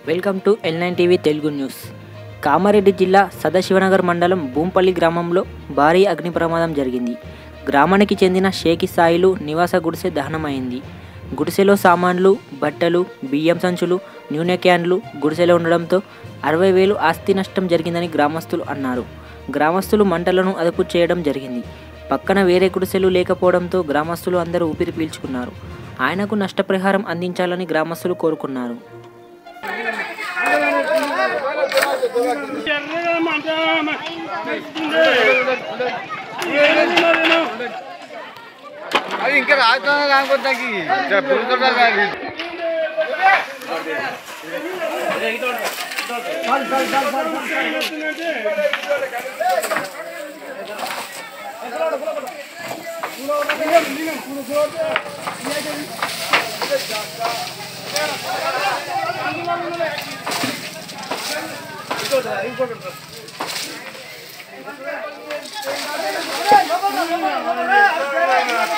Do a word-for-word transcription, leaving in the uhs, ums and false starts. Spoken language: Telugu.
Welcome to L nine TV Telugu news. Kamareddy జిల్లా సదాశివనగర్ మండలం భూంపల్లి గ్రామంలో భారీ అగ్ని ప్రమాదం జరిగింది. గ్రామానికి చెందిన షేకి సాయిలు నివాస గుడిసె దహనమైంది. గుడిసెలో సామాన్లు, బట్టలు, బియ్యం సంచులు, నూనె క్యాన్లు గుడిసెలో ఉండడంతో అరవై వేలు ఆస్తి నష్టం జరిగిందని గ్రామస్తులు అన్నారు. గ్రామస్తులు మంటలను అదుపు చేయడం జరిగింది. పక్కన వేరే గుడిసెలు లేకపోవడంతో గ్రామస్తులు అందరూ ఊపిరి పీల్చుకున్నారు. ఆయనకు నష్టపరిహారం అందించాలని గ్రామస్తులు కోరుకున్నారు. అది ఇంకా రాజధాని రాకపోతాకి ఇంకోటి